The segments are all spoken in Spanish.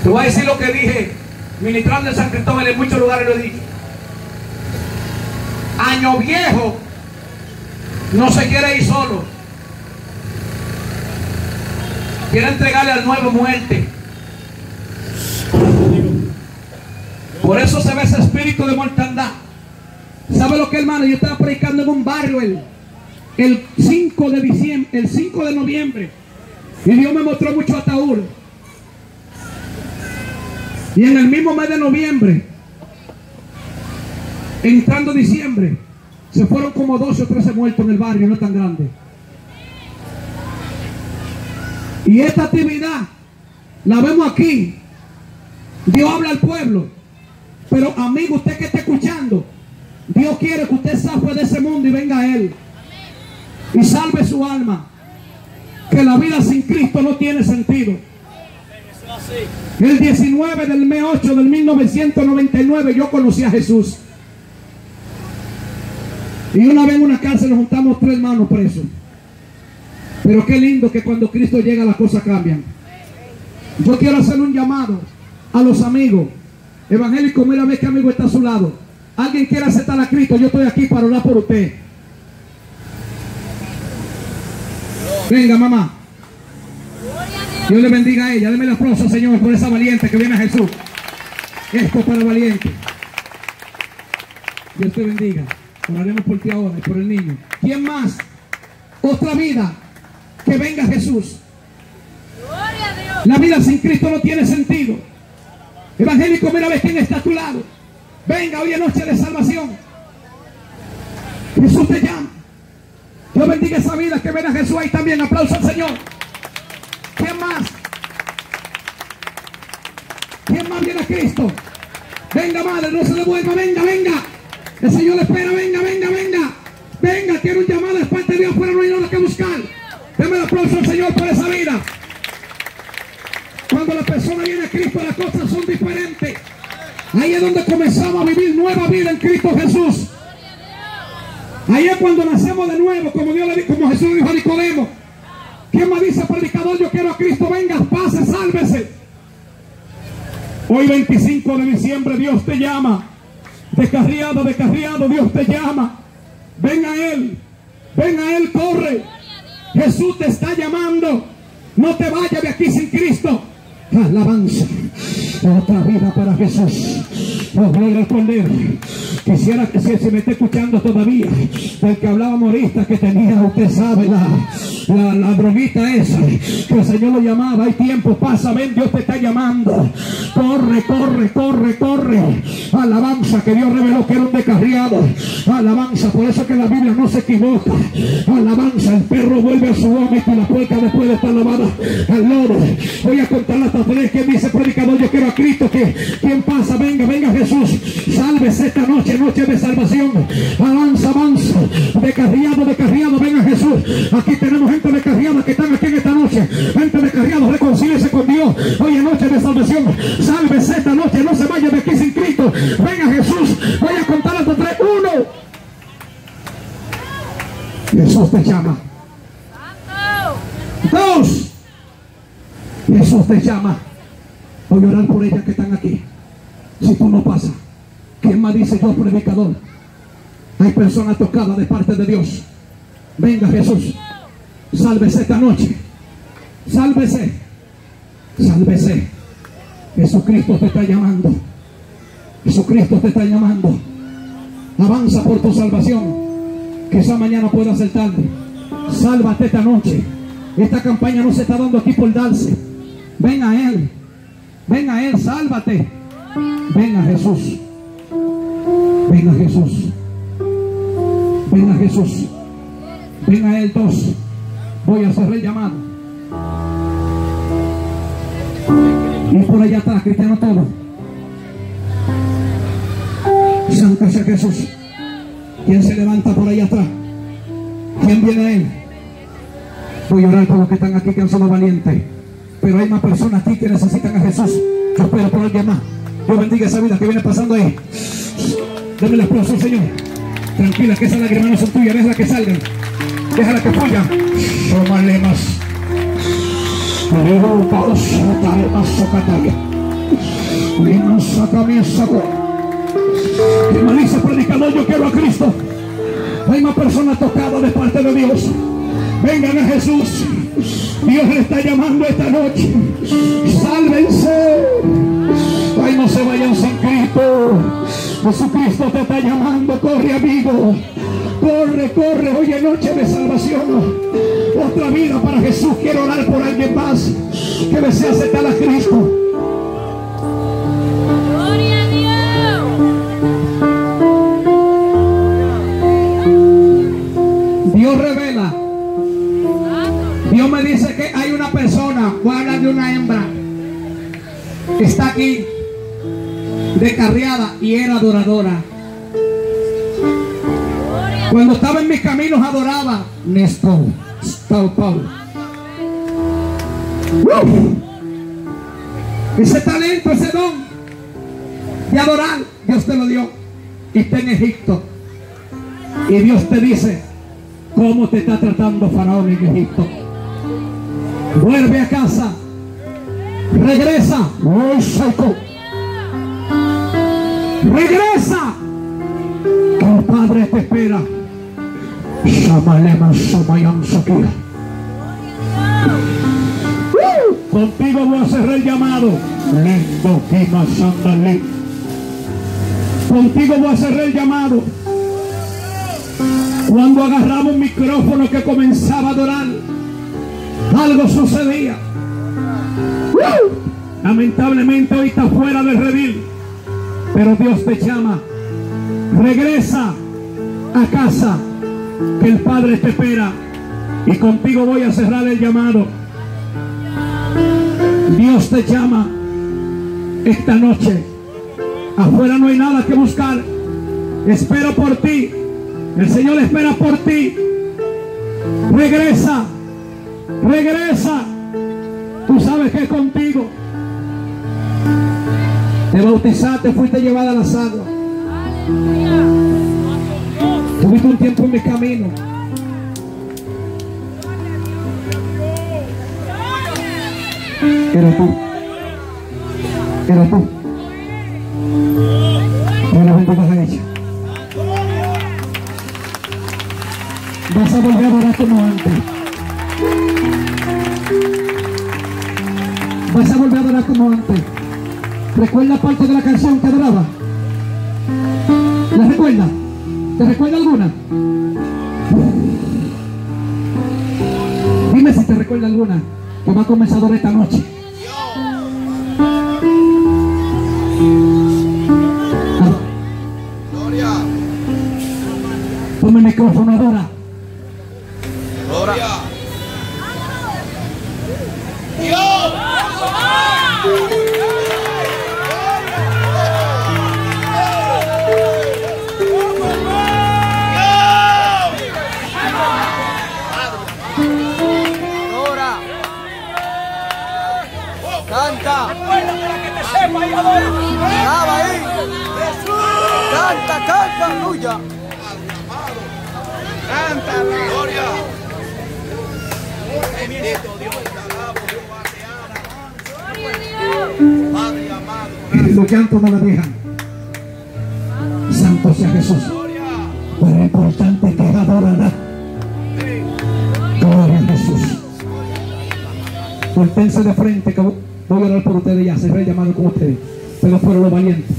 Te voy a decir lo que dije ministrando en San Cristóbal, en muchos lugares lo he dicho. Año Viejo no se quiere ir solo, quiere entregarle al nuevo muerte. Por eso se ve ese espíritu de mortandad. ¿Sabe lo que, hermano? Yo estaba predicando en un barrio el 5 de diciembre, el 5 de noviembre, y Dios me mostró mucho ataúd. Y en el mismo mes de noviembre, entrando diciembre, se fueron como 12 o 13 muertos en el barrio, no tan grande. Y esta actividad la vemos aquí. Dios habla al pueblo. Pero amigo, usted que está escuchando, Dios quiere que usted zafe de ese mundo y venga a Él y salve su alma. Que la vida sin Cristo no tiene sentido. El 19 del mes 8 del 1999 yo conocí a Jesús. Y una vez en una cárcel nos juntamos 3 hermanos presos. Pero qué lindo que cuando Cristo llega las cosas cambian. Yo quiero hacer un llamado a los amigos evangélicos. Mira, ve que amigo está a su lado. Alguien quiere aceptar a Cristo, yo estoy aquí para orar por usted. Venga, mamá. Dios le bendiga a ella. Deme el aplauso, Señor, por esa valiente que viene a Jesús. Esto es para valiente. Dios te bendiga. Oraremos por ti ahora y por el niño. ¿Quién más? Otra vida. Que venga Jesús. La vida sin Cristo no tiene sentido. Evangélico, mira, ve quién está a tu lado. Venga, hoy es noche de salvación. Jesús te llama. Dios bendiga esa vida que ven a Jesús ahí también. Aplauso al Señor. ¿Quién más? ¿Quién más viene a Cristo? Venga, madre, no se devuelva. Venga, venga. El Señor le espera. Venga, venga, venga. Venga, quiero un llamado de parte de Dios, pero no hay nada que buscar. Deme el aplauso al Señor por esa vida. Cuando la persona viene a Cristo, las cosas son diferentes. Ahí es donde comenzamos a vivir nueva vida en Cristo Jesús. Ahí es cuando nacemos de nuevo, como Jesús le dijo a Nicodemo. ¿Quién más dice, predicador, yo quiero a Cristo? Venga, pase, sálvese. Hoy 25 de diciembre Dios te llama. Descarriado, Dios te llama. Ven a Él, corre. Jesús te está llamando. No te vayas de aquí sin Cristo. Alabanza. Otra vida para Jesús. Oh, gloria al Cordero. Quisiera que si me está escuchando todavía, del que hablábamos ahorita, que tenía, usted sabe, la droguita esa, que el Señor lo llamaba. Hay tiempo, pasa, ven, Dios te está llamando. Corre, corre, corre, corre. Alabanza, que Dios reveló que era un descarriado. Alabanza, por eso que la Biblia no se equivoca. Alabanza, el perro vuelve a su vómito y la puerca después de estar lavada al lodo. Voy a contar hasta 3. ¿Quién dice, predicador, yo quiero a Cristo? ¿Quién pasa? Venga, venga Jesús. Sálvese esta noche, noche de salvación. Avanza, avanza. Descarriado, venga Jesús. Aquí tenemos gente descarriada que están aquí en esta noche. Gente descarriada, reconcíliese con Dios. Hoy es noche de salvación. Sálvese esta noche, no se vaya de aquí sin Cristo. Venga Jesús. Voy a contar hasta 3. 1. Jesús te llama. 2. Jesús te llama. Voy a orar por ellas que están aquí. Si tú no pasas, ¿quién más dice, yo predicador? Hay personas tocadas de parte de Dios. Venga Jesús. Sálvese esta noche. Sálvese. Sálvese. Jesucristo te está llamando. Jesucristo te está llamando. Avanza por tu salvación. Que esa mañana pueda ser tarde. Sálvate esta noche. Esta campaña no se está dando aquí por darse. Ven a Él. Ven a Él, sálvate. Ven a Jesús. Ven a Jesús. Ven a Jesús. Ven a Él. 2. Voy a hacer el llamado. Y por allá atrás, cristiano todo. Santo sea Jesús. ¿Quién se levanta por allá atrás? ¿Quién viene a Él? Voy a orar por los que están aquí, que han sido valientes. Pero hay más personas aquí que necesitan a Jesús. Yo espero por alguien más. Dios bendiga esa vida que viene pasando ahí. Dame el aplauso, Señor. Tranquila, que esas lágrimas no son tuyas. Déjala que salgan. Déjala que fluyan. Tómale más. Y no saca mi saco. Y me dice, predicador, yo quiero a Cristo. Hay más personas tocadas de parte de Dios. Vengan a Jesús. Dios le está llamando esta noche. Sálvense. Ay, no se vayan sin Cristo. Jesucristo te está llamando. Corre, amigo. Corre, corre. Hoy es noche de salvación. Otra vida para Jesús. Quiero orar por alguien más que desea aceptar a Cristo. Gloria a Dios. Dios revela. Dios me dice que hay una persona, voy a hablar de una hembra que está aquí descarriada y era adoradora. Cuando estaba en mis caminos adoraba. Néstor, Paulo. Ese talento, ese don de adorar, Dios te lo dio. Y está en Egipto. Y Dios te dice, ¿cómo te está tratando Faraón en Egipto? Vuelve a casa. Regresa. Regresa. El Padre te espera. Contigo voy a hacer el llamado. Contigo voy a hacer el llamado. Cuando agarraba un micrófono que comenzaba a adorar, algo sucedía. Lamentablemente hoy está fuera del redil, pero Dios te llama. Regresa a casa, que el Padre te espera. Y contigo voy a cerrar el llamado. Dios te llama esta noche. Afuera no hay nada que buscar. Espero por ti. El Señor espera por ti. Regresa. Regresa. Tú sabes que es contigo. Te bautizaste, fuiste llevada a las aguas. Tuviste un tiempo en mi camino. Pero tú. Pero tú vas a ella. Vas a volver a adorar como antes. Vas a volver a adorar como antes. ¿Recuerda parte de la canción que adoraba? ¿La recuerda? ¿Te recuerda alguna? Dime si te recuerda alguna que va a comenzar a adorar esta noche. Gloria. Toma el micrófono, adora. Gloria. Dios. Canta. Alaba ahí. Canta, canta, aleluya. Canta, gloria. Bendito Dios, te alabo, Jehová, te ama. Padre amado. Y los llantos no la dejan. Santo sea Jesús. Pero lo importante es que adorará. Gloria a Jesús. Voltense de frente, que voy a orar por ustedes ya. Cerré el llamado con ustedes. Pero fueron los valientes.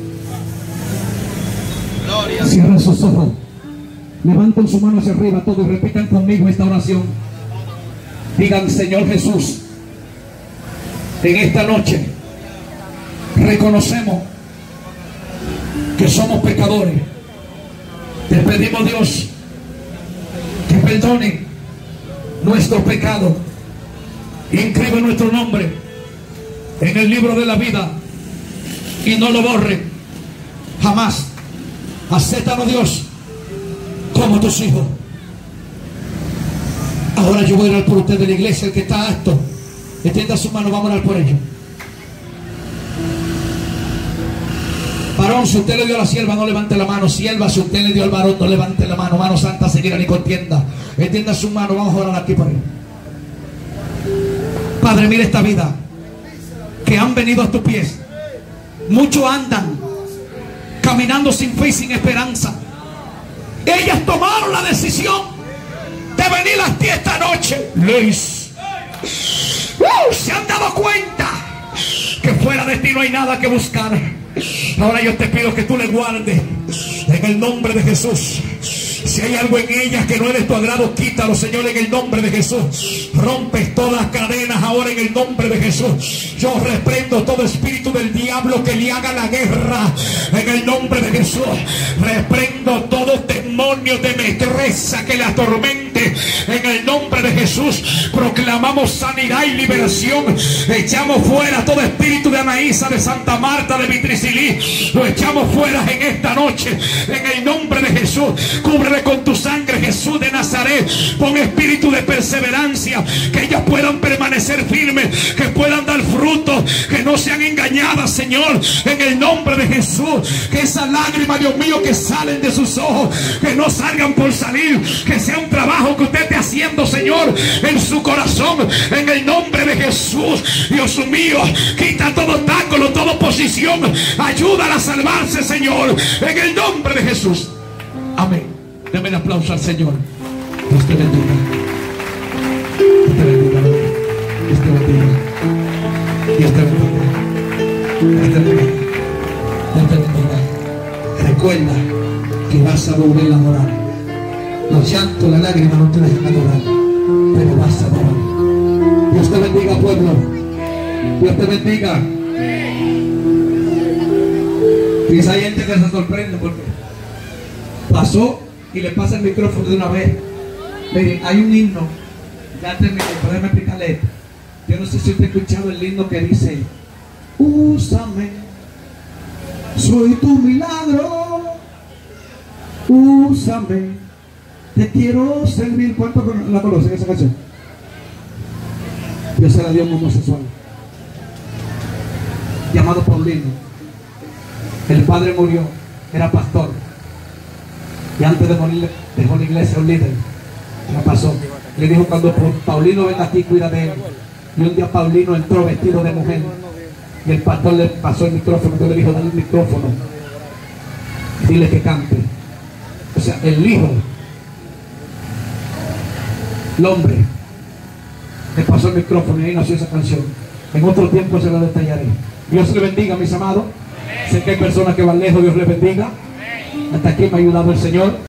Gloria. Cierren sus ojos. Levanten su mano hacia arriba todos y repitan conmigo esta oración. Digan: Señor Jesús, en esta noche reconocemos que somos pecadores. Te pedimos, Dios, que perdone nuestro pecado. Inscribe nuestro nombre en el libro de la vida y no lo borre jamás. Acéptanos, Dios, como tus hijos. Ahora yo voy a orar por usted de la iglesia. El que está apto, extienda su mano, vamos a orar por ellos. Varón, si usted le dio a la sierva, no levante la mano. Sierva, si usted le dio al varón, no levante la mano. Mano santa, seguirá ni contienda. Extienda su mano, vamos a orar aquí por él. Padre, mira esta vida que han venido a tus pies. Muchos andan caminando sin fe y sin esperanza. Ellas tomaron la decisión de venir a ti esta noche. Luis, se han dado cuenta que fuera de ti no hay nada que buscar. Ahora yo te pido que tú le guardes en el nombre de Jesús. Si hay algo en ellas que no es de tu agrado, quítalo, Señor, en el nombre de Jesús. Rompes todas las cadenas ahora en el nombre de Jesús. Yo reprendo todo espíritu del diablo que le haga la guerra en el nombre de Jesús. Reprendo todo demonio de mestresa que le atormente en el nombre de Jesús. Proclamamos sanidad y liberación. Echamos fuera todo espíritu de Anaísa, de Santa Marta, de Vitricilí. Lo echamos fuera en esta noche en el nombre de Jesús. Cúbrele con tu sangre, Jesús de Nazaret. Pon espíritu de perseverancia, que ellas puedan permanecer firmes, que puedan dar fruto, que no sean engañadas, Señor, en el nombre de Jesús. Que esas lágrimas, Dios mío, que salen de sus ojos, que no salgan por salir, que sea un trabajo que usted esté haciendo, Señor, en su corazón, en el nombre de Jesús. Dios mío, quita todo obstáculo, toda oposición, ayúdala a salvarse, Señor, en el nombre de Jesús. Amén. Deme el aplauso al Señor. Dios te bendiga. Dios te bendiga. Dios te bendiga. Dios te bendiga. Dios te bendiga. Dios te bendiga. Recuerda que vas a volver a adorar. Los llantos, las lágrimas no te dejan adorar, pero vas a adorar. Dios te bendiga, pueblo. Dios te bendiga. Y esa gente que se sorprende porque pasó y le pasa el micrófono de una vez. Miren, hay un himno, ya terminé, déjame explicarle esto. Yo no sé si usted ha escuchado el himno que dice: úsame, soy tu milagro, úsame, te quiero servir. ¿Cuántos la conocen esa canción? Dios se la dio a un homosexual llamado Paulino. El padre murió, era pastor, y antes de morir dejó la iglesia un líder. ¿Qué pasó? Le dijo: cuando Paulino venga aquí, cuida de él. Y un día Paulino entró vestido de mujer, y el pastor le pasó el micrófono. Yo le dijo: dale el micrófono, dile que cante. O sea, el hijo, el hombre, le pasó el micrófono, y ahí nació esa canción. En otro tiempo se la detallaré. Dios le bendiga, mis amados. Sé que hay personas que van lejos. Dios les bendiga. Hasta aquí me ha ayudado el Señor.